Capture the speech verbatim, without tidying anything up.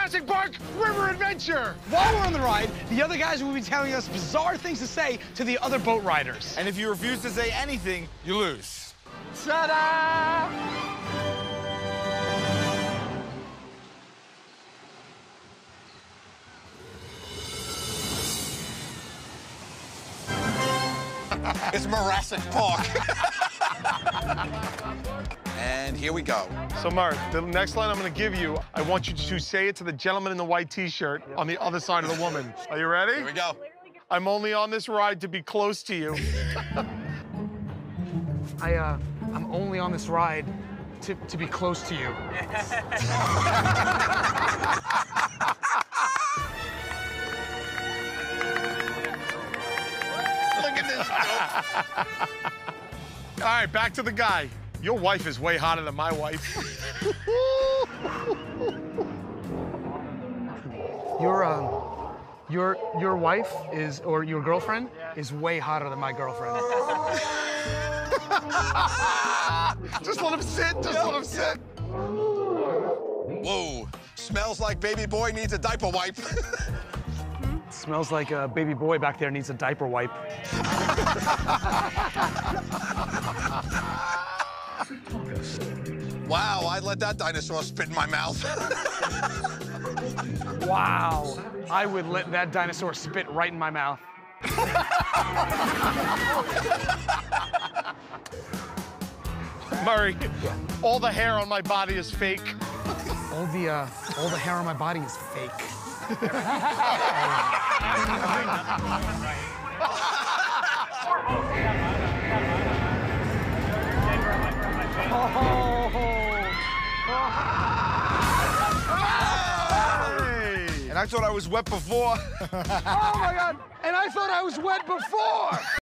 Jurassic Park River Adventure. While we're on the ride, the other guys will be telling us bizarre things to say to the other boat riders. And if you refuse to say anything, you lose. Ta-da! It's Jurassic Park. And here we go. So, Mark, the next line I'm going to give you, I want you to say it to the gentleman in the white T-shirt on the other side of the woman. Are you ready? Here we go. I'm only on this ride to be close to you. I, uh, I'm only on this ride to, to be close to you. Look at this. All right, back to the guy. Your wife is way hotter than my wife. Your, um, your, your wife is, or your girlfriend is way hotter than my girlfriend. Just let him sit. Just let him sit. Whoa. Smells like baby boy needs a diaper wipe. Smells like a baby boy back there needs a diaper wipe. Wow, I'd let that dinosaur spit in my mouth. Wow. I would let that dinosaur spit right in my mouth. Murray, all the hair on my body is fake. All the, uh, all the hair on my body is fake. And I thought I was wet before. Oh, my God. And I thought I was wet before.